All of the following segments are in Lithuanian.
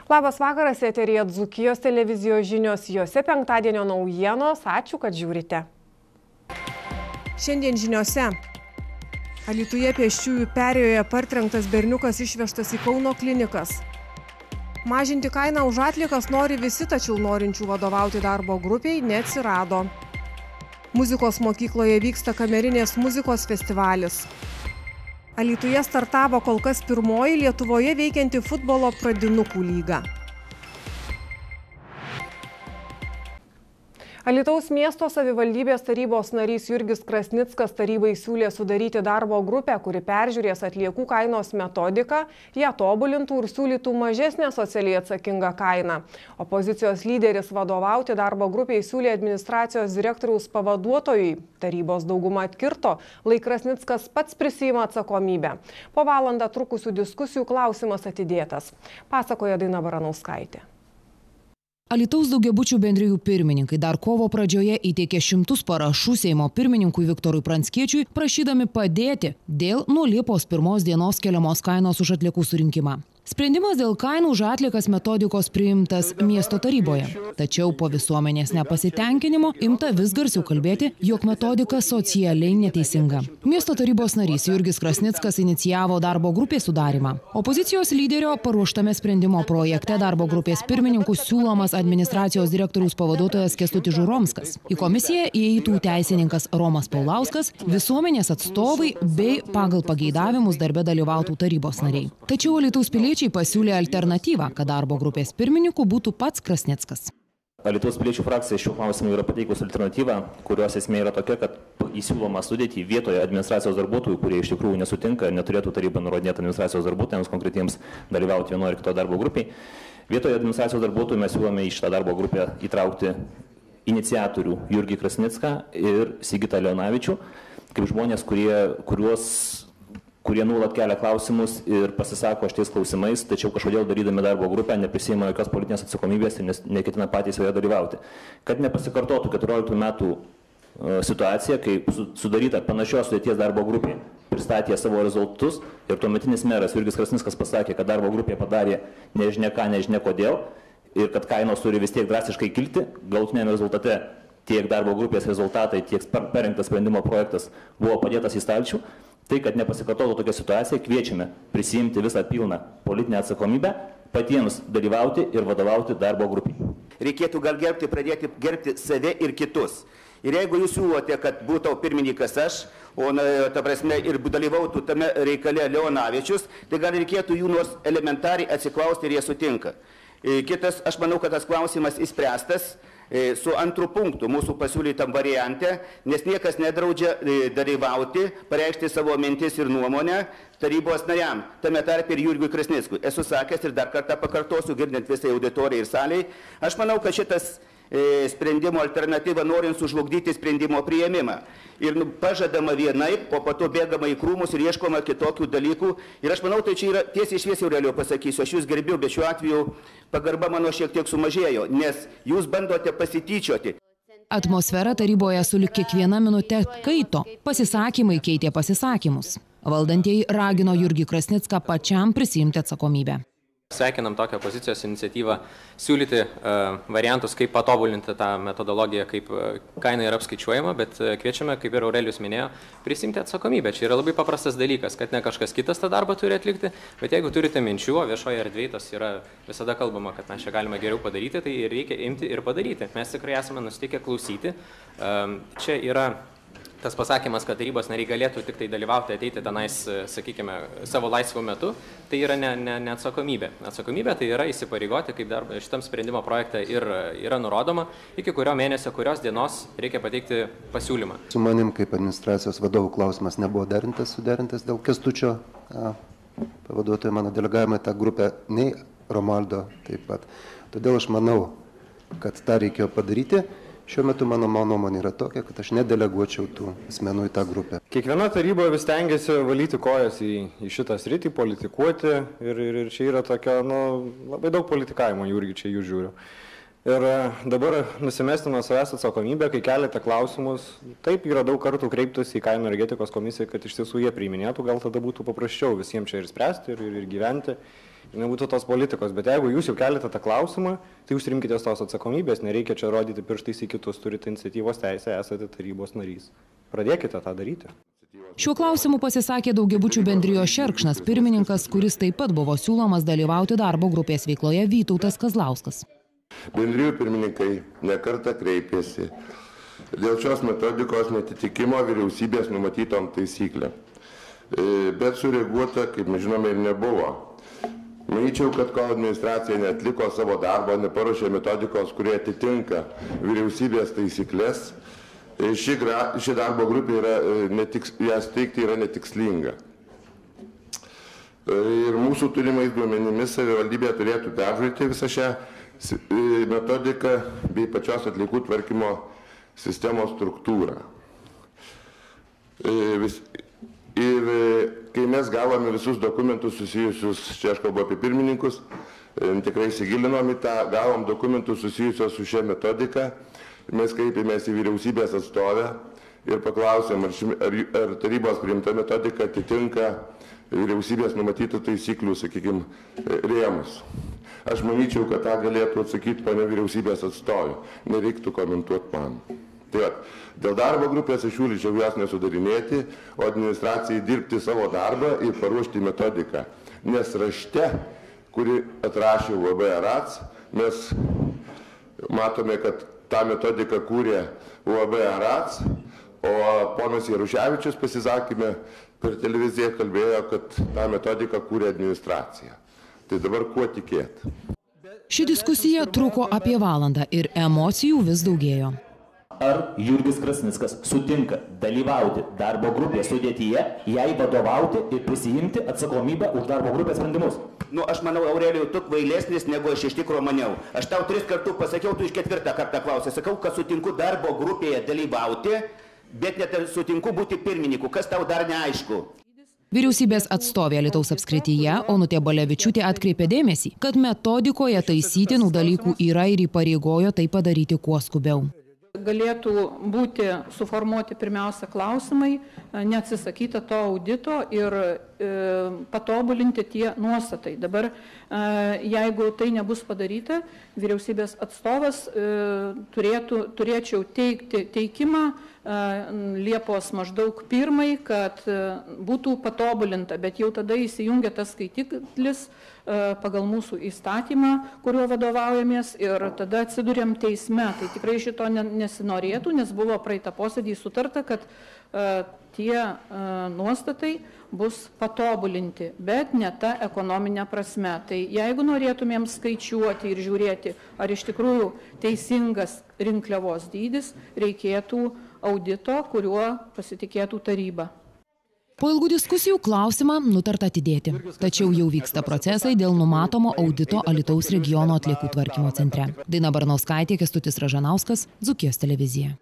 Labas vakaras, eteryje Dzūkijos televizijos žinios, juose penktadienio naujienos. Ačiū, kad žiūrite. Šiandien žiniose. Alytuje pėsčiųjų perėjoje partrenktas berniukas išvežtas į Kauno klinikas. Mažinti kainą už atliekas nori visi, tačiau norinčių vadovauti darbo grupiai neatsirado. Muzikos mokykloje vyksta kamerinės muzikos festivalis. Alytuje startavo kol kas pirmoji Lietuvoje veikianti futbolo pradinukų lyga. Alytaus miesto savivaldybės tarybos narys Jurgis Krasnickas tarybai siūlė sudaryti darbo grupę, kuri peržiūrės atliekų kainos metodiką, ją tobulintų ir siūlytų mažesnę socialiai atsakingą kainą. Opozicijos lyderis vadovauti darbo grupiai siūlė administracijos direktoriaus pavaduotojui. Tarybos dauguma atkirto, lai Krasnickas pats prisiima atsakomybę. Po valandą trukusių diskusijų klausimas atidėtas. Pasakoja Daina Baranauskaitė. Alytaus daugiabučių bendrijų pirmininkai dar kovo pradžioje įteikė 100 parašų Seimo pirmininkui Viktorui Pranckiečiui, prašydami padėti dėl nuo Liepos 1 dienos keliamos kainos už atliekų surinkimą. Sprendimas dėl kainų už atliekas metodikos priimtas miesto taryboje. Tačiau po visuomenės nepasitenkinimo imta vis garsiau kalbėti, jog metodika socialiai neteisinga. Miesto tarybos narys Jurgis Krasnickas inicijavo darbo grupės sudarymą. Opozicijos lyderio paruoštame sprendimo projekte darbo grupės pirmininkų siūlomas administracijos direktoriaus pavaduotojas Kęstutis Žuromskas. Į komisiją įeitų teisininkas Romas Paulauskas, visuomenės atstovai bei pagal pageidavimus darbe dalyvautų tarybos nariai. Tačiau Alytaus piliečiai pasiūlė alternatyvą, kad darbo grupės pirmininku būtų pats Krasnickas. Alytaus piliečių frakcija šiuo klausimu yra pateikusi alternatyvą, kurios esmė yra tokia, kad įsiūloma sudėti vietoje administracijos darbuotojų, kurie iš tikrųjų nesutinka ir neturėtų taryba nurodinėti administracijos darbuotojams konkretiems dalyvauti vienoje ar kitoje darbo grupiai. Vietoje administracijos darbuotojų mes siūlome į šitą darbo grupę įtraukti iniciatorių Jurgį Krasnicką ir Sigitą Leonavičių, kaip žmonės, kurie nuolat kelia klausimus ir pasisako šitais klausimais, tačiau kažkodėl darydami darbo grupę neprisima jokios politinės atsakomybės ir neketina patys joje dalyvauti. Kad nepasikartotų 14 metų situacija, kai sudaryta panašios sudėties darbo grupė pristatė savo rezultatus ir tuometinis meras Jurgis Krasnickas pasakė, kad darbo grupė padarė nežinia ką, nežinia kodėl ir kad kainos turi vis tiek drastiškai kilti, galutiniame rezultate tiek darbo grupės rezultatai, tiek parengtas sprendimo projektas buvo padėtas į stalčių. Tai, kad nepasikartotų tokia situacija, kviečiame prisijimti visą pilną politinę atsakomybę, patiems dalyvauti ir vadovauti darbo grupiai. Reikėtų gal pradėti gerbti save ir kitus. Ir jeigu jūs siūlote, kad būtų pirmininkas aš, o ta prasme ir dalyvautų tame reikale Leonavičius, tai gal reikėtų jų nors elementariai atsiklausti ir jie sutinka. Kitas, aš manau, kad tas klausimas išspręstas su antru punktu mūsų pasiūlytam variante, nes niekas nedraudžia dalyvauti, pareikšti savo mintis ir nuomonę tarybos nariam, tame tarpe ir Jurgiui Krasnickui. Esu sakęs ir dar kartą pakartosiu, girdint visai auditorijai ir saliai, aš manau, kad šitas sprendimo alternatyva norint sužlugdyti sprendimo priėmimą. Ir pažadama vienaip, o po to bėgama į krūmus ir ieškoma kitokių dalykų. Ir aš manau, tai čia yra tiesiai šviesiai realiau pasakysiu, aš jūs gerbiu, bet šiuo atveju pagarba mano šiek tiek sumažėjo, nes jūs bandote pasityčioti. Atmosfera taryboje sulig kiekviena minute kaito, pasisakymai keitė pasisakymus. Valdantieji ragino Jurgį Krasnicką pačiam prisiimti atsakomybę. Sveikinam tokią opozicijos iniciatyvą siūlyti variantus, kaip patobulinti tą metodologiją, kaip kaina yra apskaičiuojama, bet kviečiame, kaip ir Aurelijus minėjo, prisimti atsakomybę. Čia yra labai paprastas dalykas, kad ne kažkas kitas tą darbą turi atlikti, bet jeigu turite minčių, o viešoje erdvėje tos yra visada kalbama, kad mes čia galime geriau padaryti, tai reikia imti ir padaryti. Mes tikrai esame nusiteikę klausyti. Čia yra tas pasakymas, kad tarybos nariai galėtų tik tai dalyvauti, ateiti tenais, sakykime, savo laisvų metu, tai yra ne atsakomybė. Atsakomybė tai yra įsipareigoti, kaip šitam sprendimo projekte ir yra nurodoma, iki kurio mėnesio, kurios dienos reikia pateikti pasiūlymą. Su manim kaip administracijos vadovų klausimas nebuvo suderintas dėl Kęstučio pavaduotojo mano delegavimą tą grupę, nei Romaldo taip pat. Todėl aš manau, kad tą reikėjo padaryti. Šiuo metu mano nuomonė yra tokia, kad aš nedeleguočiau tų asmenų į tą grupę. Kiekviena taryba vis tengiasi valyti kojas į šitą sritį, politikuoti ir čia yra tokia, labai daug politikavimo, Jurgi, čia jūs žiūriu. Ir dabar nusimesti nuo savęs atsakomybę, kai keliate klausimus, taip yra daug kartų kreiptus į kainų energetikos komisiją, kad iš tiesų jie priiminėtų, gal tada būtų paprasčiau visiems čia ir spręsti, ir gyventi. nebūtų tos politikos, bet jeigu jūs jau keliate tą klausimą, tai jūs rimkite tos atsakomybės, nereikia čia rodyti pirštais į kitus, turite iniciatyvos teisę, esate tarybos narys. Pradėkite tą daryti. Šiuo klausimu pasisakė Daugiabučių bendrijos Šerkšnas pirmininkas, kuris taip pat buvo siūlomas dalyvauti darbo grupės veikloje, Vytautas Kazlauskas. Bendrijų pirmininkai nekartą kreipėsi dėl šios metodikos netitikimo vyriausybės numatytom taisyklėm. Bet sureaguota, kaip mes žinome, ir nebuvo. Manyčiau, kad kol administracija neatliko savo darbo, neparuošė metodikos, kurie atitinka vyriausybės taisyklės, ši darbo grupė jas teikti yra netikslinga. Ir mūsų turimais duomenimis savivaldybė turėtų peržiūrėti visą šią metodiką bei pačios atliekų tvarkymo sistemos struktūrą. Ir kai mes gavome visus dokumentus susijusius, čia aš kalbu apie pirmininkus, tikrai įsigilinom į tą, gavom dokumentus susijusios su šia metodika, mes kreipėmės į vyriausybės atstovę ir paklausėm, ar tarybos priimta metodika atitinka vyriausybės numatytų taisyklių, sakykime, rėmus. Aš manyčiau, kad tą galėtų atsakyti pane vyriausybės atstovė, nereiktų komentuoti man. Tai dėl darbo grupės aš siūlyčiau jas nesudarinėti, o administracijai dirbti savo darbą ir paruošti metodiką. Nes rašte, kuri atrašė UAB ARAC, mes matome, kad tą metodiką kūrė UAB ARAC, o ponas Jaruševičius pasisakymė per televiziją kalbėjo, kad tą metodiką kūrė administracija. Tai dabar kuo tikėti? Ši diskusija truko apie valandą ir emocijų vis daugėjo. Ar Jurgis Krasnickas sutinka dalyvauti darbo grupės sudėtyje, jai vadovauti ir prisijimti atsakomybę už darbo grupės sprendimus? Aš manau, Aurelijau, tu kvailesnis, negu aš iš tikro maniau. Aš tau 3 kartus pasakiau, tu iš 4 kartą klausė. Sakau, kad sutinku darbo grupėje dalyvauti, bet net sutinku būti pirmininku. Kas tau dar neaišku? Vyriausybės atstovė Alytaus apskrityje, Onutė Balevičiūtė atkreipė dėmesį, kad metodikoje taisytinų dalykų yra ir įpareigojo tai padaryti kuo skubiau. Galėtų būti suformuoti pirmiausia klausimai, neatsisakyta to audito ir patobulinti tie nuostatai. Dabar, jeigu tai nebus padaryta, vyriausybės atstovas turėčiau teikti teikimą Liepos maždaug 1, kad būtų patobulinta, bet jau tada įsijungia tas skaitiklis pagal mūsų įstatymą, kuriuo vadovaujamės ir tada atsidūrėm teisme. Tai tikrai šito nesinorėtų, nes buvo praeitą posėdį sutarta, kad tie nuostatai bus patobulinti, bet ne ta ekonominė prasme. Tai jeigu norėtumėm skaičiuoti ir žiūrėti, ar iš tikrųjų teisingas rinkliavos dydis, reikėtų audito, kuriuo pasitikėtų taryba. Po ilgų diskusijų klausimą nutarta atidėti, tačiau jau vyksta procesai dėl numatomo audito Alytaus regiono atliekų tvarkymo centre. Daina Barnauskaitė, Kęstutis Ražanauskas, Dzūkijos televizija.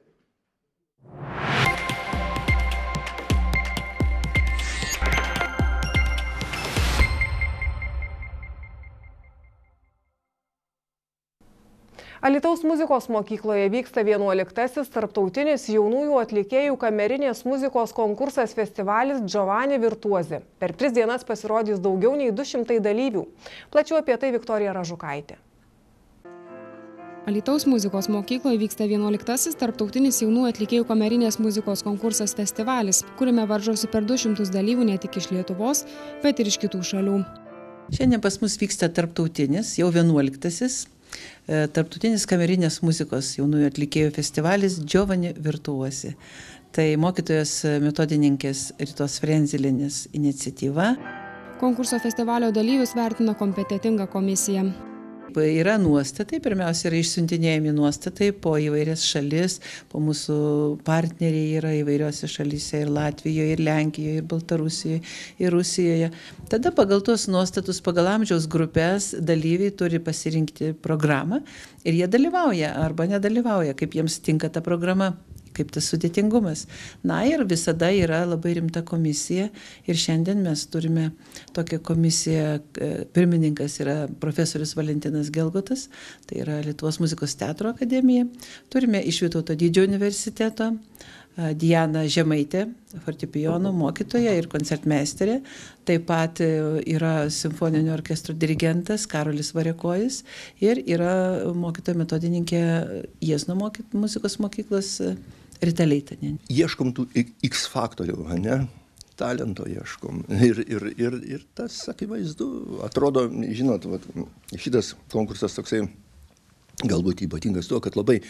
Alytaus muzikos mokykloje vyksta 11-asis tarptautinis jaunųjų atlikėjų kamerinės muzikos konkursas festivalis Giovanni Virtuosi. Per 3 dienas pasirodys daugiau nei 200 dalyvių. Plačiau apie tai Viktorija Ražukaitė. Alytaus muzikos mokykloje vyksta 11-asis tarptautinis jaunų atlikėjų kamerinės muzikos konkursas festivalis, kuriame varžosi per 200 dalyvių ne tik iš Lietuvos, bet ir iš kitų šalių. Šiandien pas mus vyksta tarptautinis, jau 11-asis tarptautinis kamerinės muzikos jaunųjų atlikėjų festivalis Giovanni Virtuosi. Tai mokytojos metodininkės Ritos Frenzilienės iniciatyva. Konkurso festivalio dalyvius vertina kompetentinga komisija. Yra nuostatai, pirmiausia yra išsiuntinėjami nuostatai po įvairias šalis, po mūsų partneriai yra įvairiose šalyse ir Latvijoje, ir Lenkijoje, ir Baltarusijoje, ir Rusijoje. Tada pagal tuos nuostatus, pagal amžiaus grupės dalyviai turi pasirinkti programą ir jie dalyvauja arba nedalyvauja, kaip jiems tinka ta programa, kaip tas sudėtingumas. Na ir visada yra labai rimta komisija ir šiandien mes turime tokią komisiją, pirmininkas yra profesorius Valentinas Gelgotas, tai yra Lietuvos muzikos teatro akademija, turime iš Vytauto Didžiojo universiteto Diana Žemaitė, fortepijono mokytoja ir koncertmeisterė. Taip pat yra simfoninio orkestro dirigentas Karolis Variakojis ir yra mokytoja metodininkė Jiezno muzikos mokyklos Rita Leitanienė. Ieškom tų X faktorių, ne? Talento ieškom. Ir tas akivaizdu, atrodo, žinot, šitas konkursas toksai galbūt ypatingas tuo, kad labai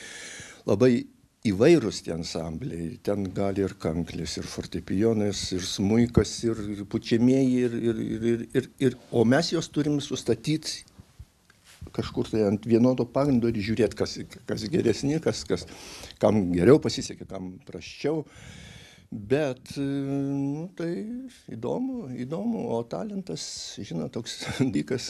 įvairūs tie ansambliai. Ten gali ir kanklis, ir fortepijonas, ir smuikas, ir pučiamieji, o mes juos turim sustatyti kažkur tai ant vienodo pagrindo ir žiūrėti, kas geresni, kam geriau pasisekė, kam prasčiau. Bet tai įdomu, o talentas, žinot, toks dalykas,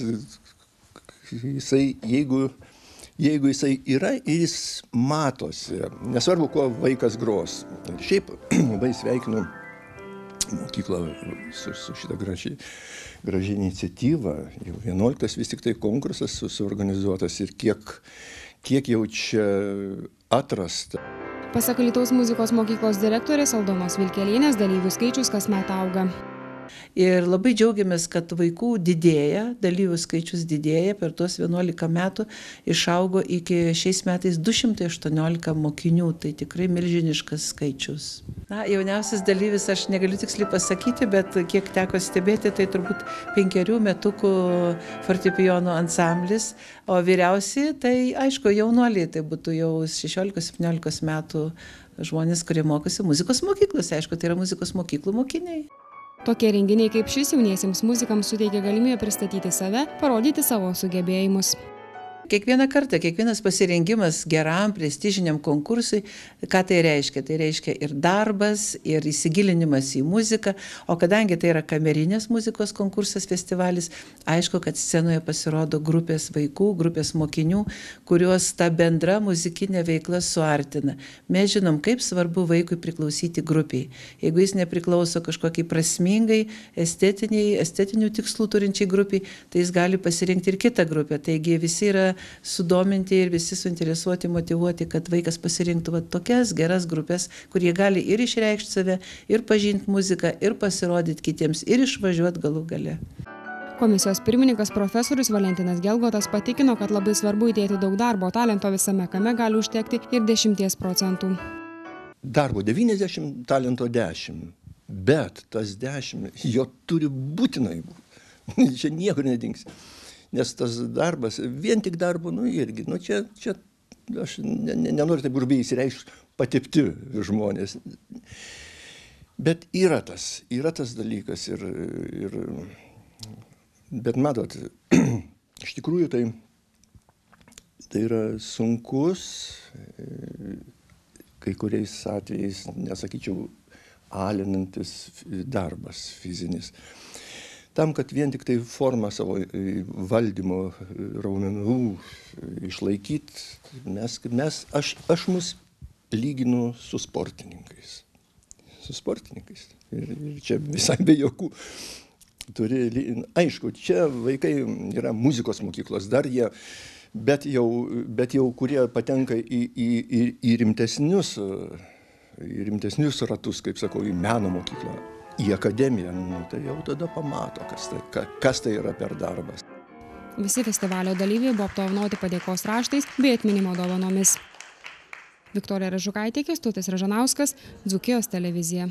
jisai, jeigu jisai yra ir jis matosi, nesvarbu, kuo vaikas gros. Ir šiaip labai sveikinu mokyklą su šitą graži iniciatyva. Jau 11 vis tik tai konkursas suorganizuotas ir kiek jau čia atrasta. Pasak Alytaus muzikos mokyklos direktorės Aldonos Vilkelienės, dalyvių skaičius kasmet auga. Ir labai džiaugiamės, kad vaikų didėja, dalyvių skaičius didėja, per tuos 11 metų išaugo iki šiais metais 218 mokinių, tai tikrai milžiniškas skaičius. Jauniausias dalyvis aš negaliu tiksliai pasakyti, bet kiek teko stebėti, tai turbūt 5 metukų fortepijono ansamblis, o vyriausiai, tai aišku, jaunuoliai, tai būtų jau 16-17 metų žmonės, kurie mokosi muzikos mokyklose, aišku, tai yra muzikos mokyklų mokiniai. Tokie renginiai kaip šis jauniesiems muzikams suteikia galimybę pristatyti save, parodyti savo sugebėjimus. Kiekvieną kartą, kiekvienas pasirengimas geram, prestižiniam konkursui, ką tai reiškia? Tai reiškia ir darbas, ir įsigilinimas į muziką, o kadangi tai yra kamerinės muzikos konkursas, festivalis, aišku, kad scenoje pasirodo grupės vaikų, grupės mokinių, kuriuos ta bendra muzikinė veikla suartina. Mes žinom, kaip svarbu vaikui priklausyti grupiai. Jeigu jis nepriklauso kažkokiai prasmingai, estetinių tikslų turinčiai grupiai, tai jis gali pasirinkti ir kitą grupę. Taigi visi yra sudominti ir visi suinteresuoti, motyvuoti, kad vaikas pasirinktų tokias geras grupės, kurie gali ir išreikšti save, ir pažinti muziką, ir pasirodyti kitiems, ir išvažiuoti galų gale. Komisijos pirmininkas profesorius Valentinas Gelgotas patikino, kad labai svarbu įdėti daug darbo, talento visame kame gali užtekti ir 10%. Darbo 90, talento 10, bet tas 10, jo turi būtinai būti. Čia niekur nedings. Nes tas darbas, vien tik darbo, irgi, čia aš nenoriu taip grubiai įsireikšti, patepti žmonės. Bet yra tas dalykas bet matot, iš tikrųjų tai yra sunkus, kai kuriais atvejais, nesakyčiau, alinantis darbas fizinis. Tam, kad vien tik tai formą savo valdymo raumenų išlaikyti, aš mus lyginu su sportininkais. Ir čia visai be jokų. Aišku, čia vaikai yra muzikos mokyklos, dar jie, bet jau kurie patenka į rimtesnius ratus, kaip sakau, į meno mokyklą. Į akademiją, tai jau tada pamato, kas tai yra per darbas. Visi festivalio dalyviai buvo apdovanoti padėkos raštais bei atminimo dovanomis. Viktorija Ražukaitė, Kęstutis Ražanauskas, Dzūkijos televizija.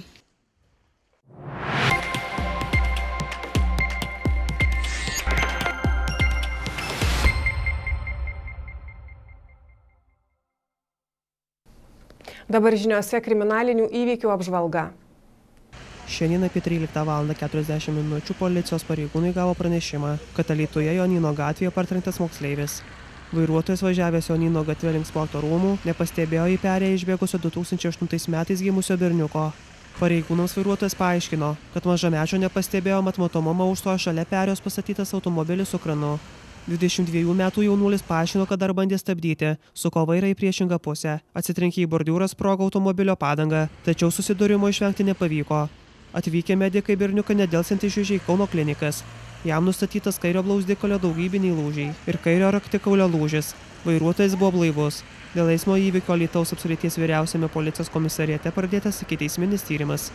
Dabar žiniose kriminalinių įvykių apžvalga. Šiandien apie 13:40 min. Policijos pareigūnai gavo pranešimą, kad Alytuje Jonyno gatvėje partrenktas moksleivis. Vairuotojas važiavęs Jonyno gatvė link sporto rūmų nepastebėjo į perėją išbėgusio 2008 metais gimusio berniuko. Pareigūnams vairuotojas paaiškino, kad mažamečio nepastebėjo, mat matomumą užstojo šalia perėjos pastatytas automobilis su kranu. 22 metų jaunuolis paaiškino, kad dar bandė stabdyti, suko vairą į priešingą pusę, atsitrenkė į bordiūrą, sprogo automobilio padangą, tačiau susidūrimo išvengti nepavyko. Atvykę medikai berniuką nedelsiant išvežė į Kauno klinikas. Jam nustatytas kairio blauzdikolio daugybiniai lūžiai ir kairio raktikaulio lūžis. Vairuotojas buvo blaivus. Dėl eismo įvykio Alytaus apskrities vyriausiame policijos komisariate pradėtas ikiteisminis tyrimas.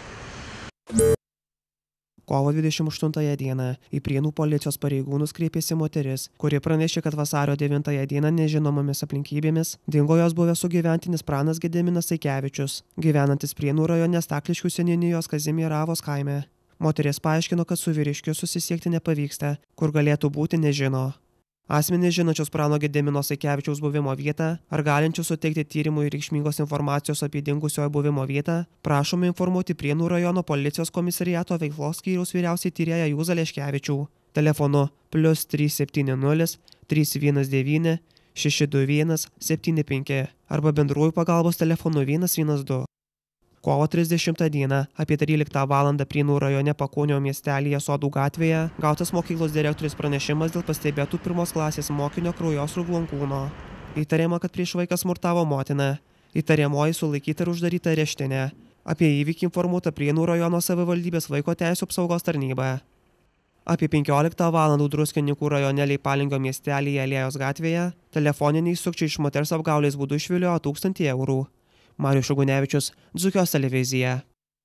Kovo 28 dieną į Prienų policijos pareigūnus kreipėsi moteris, kuri pranešė, kad vasario 9 dieną nežinomomis aplinkybėmis dingo jos buvęs sugyventinis Pranas Gediminas Saikevičius, gyvenantis Prienų rajone Stakliškių seniūnijos Kazimieravos kaime. Moteris paaiškino, kad su vyriškiu susisiekti nepavyksta, kur galėtų būti nežino. Asmenys žinančius Prano Gedimino Saikevičiaus buvimo vietą ar galinčius suteikti tyrimui reikšmingos informacijos apie dingusiojo buvimo vietą, prašome informuoti Prienų rajono policijos komisariato veiklos skyriaus vyriausiai tyrėją Jūzą Leškevičių telefonu +370 319 621 75 arba bendrųjų pagalbos telefonu 112. Kovo 30 dieną apie 13 valandą Prienų rajone Pakonio miestelyje Sodų gatvėje gautas mokyklos direktorius pranešimas dėl pastebėtų 1 klasės mokinio kraujosrūvių ant kūno. Įtariama, kad prieš vaiką smurtavo motina. Įtariamoji sulaikyta ir uždaryta areštinė. Apie įvykį informuota Prienų rajono savivaldybės vaiko teisių apsaugos tarnyba. Apie 15 valandų Druskininkų rajone Leipalingio miestelyje Alėjos gatvėje telefoniniai sukčiai iš moters apgaulės būdu išviliojo 1000 eurų. Marius Šagunevičius, Dzūkijos televizija.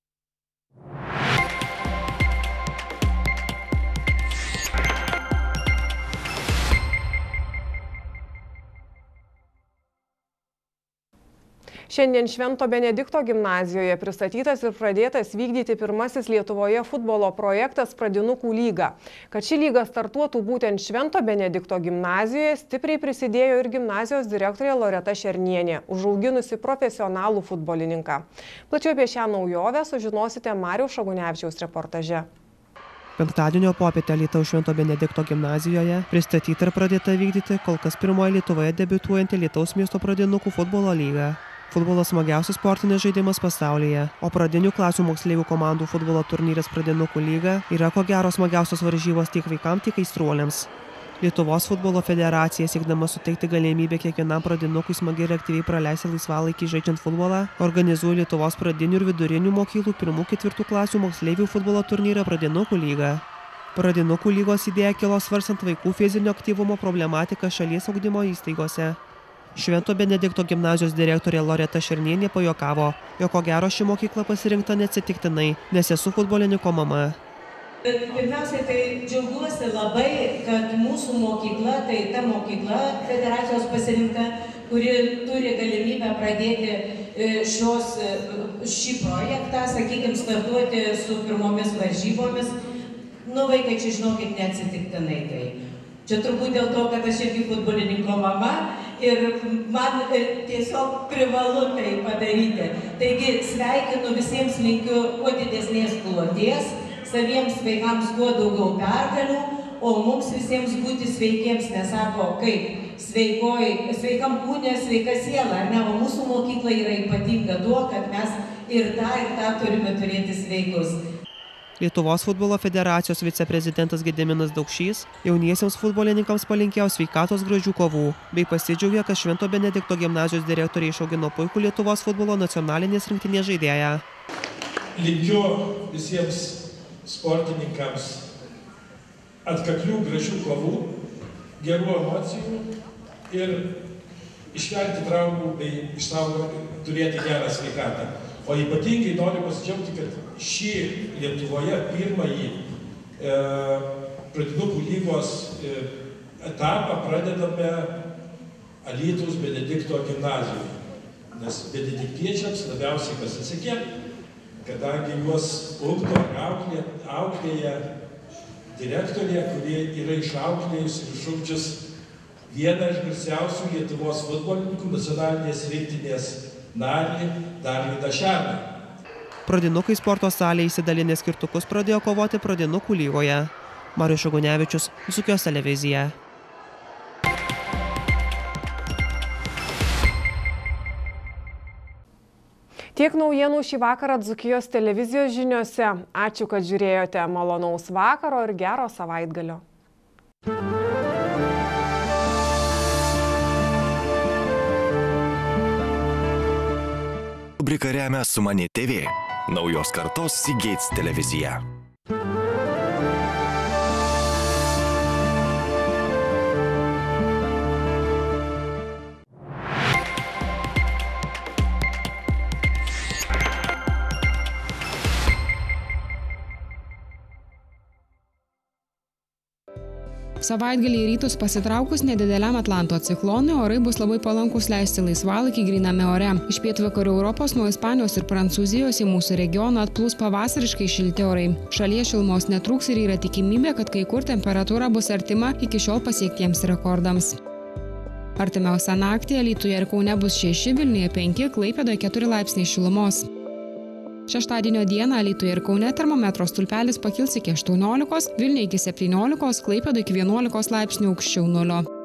Šiandien Švento Benedikto gimnazijoje pristatytas ir pradėtas vykdyti pirmasis Lietuvoje futbolo projektas Pradinukų lyga. Kad ši lyga startuotų būtent Švento Benedikto gimnazijoje, stipriai prisidėjo ir gimnazijos direktorė Loreta Šernienė, užauginusi profesionalų futbolininką. Plačiau apie šią naujovę sužinosite Mariaus Šagunevičiaus reportaže. Penktadienio popietę Alytaus Švento Benedikto gimnazijoje pristatyta ir pradėta vykdyti kol kas pirmoji Lietuvoje debiutuojanti Alytaus miesto Pradinukų futbolo lyga. Futbolas smagiausias sportinis žaidimas pasaulyje, o pradinių klasių moksleivių komandų futbolo turnyras Pradinukų lyga yra ko gero smagiausios varžybos tiek vaikams, tiek aistruoliams. Lietuvos futbolo federacija, siekdama suteikti galimybę kiekvienam pradinukui smagiai ir aktyviai praleisti laisvalaikį žaidžiant futbolą, organizuoja Lietuvos pradinių ir vidurinių mokyklų 1–4 klasių moksleivių futbolo turnyrą Pradinukų lyga. Pradinukų lygos idėja kilo svarstant vaikų fizinio aktyvumo problematiką šalies ugdymo įstaigose. Švento Benedikto gimnazijos direktorė Loreta Šernienė pajuokavo, jog ko gero ši mokykla pasirinkta neatsitiktinai, nes esu futbolininko mama. Pirmiausiai, tai džiaugiuosi labai, kad mūsų mokykla, tai ta mokykla federacijos pasirinkta, kuri turi galimybę pradėti šį projektą, sakykime, startuoti su pirmomis varžybomis. Vaikai, čia žinokit, neatsitiktinai tai. Čia turbūt dėl to, kad aš irgi futbolininko mama ir man tiesiog privalu tai padaryti. Taigi sveikinu, visiems linkiu kuo didesnės kloties, saviems vaikams kuo daugiau pergalių, o mums visiems būti sveikiems, nesako kaip sveikam kūne, sveika siela, ar ne? O mūsų mokykla yra ypatinga tuo, kad mes ir tą turime turėti sveikus. Lietuvos futbolo federacijos viceprezidentas Gediminas Daukšys jauniesiems futbolininkams palinkėjo sveikatos gražių kovų, bei pasidžiaugė, kad Švento Benedikto gimnazijos direktoriai išaugino puikų Lietuvos futbolo nacionalinės rinktinės žaidėją. Linkiu visiems sportininkams atkaklių gražių kovų, gerų emocijų ir išvengti traumų bei turėti gerą sveikatą. O ypatingai noriu pasidžiaugti, kad šį Lietuvoje pirmąjį Pradinukų lygos etapą pradedame Alytaus Benedikto gimnazijoje. Nes benediktiečiams labiausiai pasisekė, kadangi juos ugdo ir auklėja direktorė, kurie yra išauklėjus ir išugdžius vieną iš garsiausių Lietuvos futbolininkų nacionalinės rinktinės narį Darvydą Šerną. Pradinukai sporto salėje įsidalinę skirtukus pradėjo kovoti Pradinukų lygoje. Marius Šagunevičius, Dzūkijos televizija. Tiek naujienų šį vakarą Dzūkijos televizijos žiniose. Ačiū, kad žiūrėjote. Malonaus vakaro ir gero savaitgalio. Rubrika remia Sumani TV, naujos kartos Seagates televizija. Savaitgalį į rytus pasitraukus nedideliam Atlanto ciklonui, orai bus labai palankus leisti laisvalaikį gryname ore. Iš pietvakarių Europos nuo Ispanijos ir Prancūzijos į mūsų regioną atplūs pavasariškai šilti orai. Šalyje šilumos netrūks ir yra tikimybė, kad kai kur temperatūra bus artima iki šiol pasiektiems rekordams. Artimiausią naktį Alytuje ir Kaune bus 6, Vilniuje 5, Klaipėdoje 4 laipsniai šilumos. Šeštadienio dieną Alytuje ir Kaune termometro stulpelis pakils iki 18, Vilniuje iki 17, Klaipėdoje iki 11 laipsnių aukščiau nulio.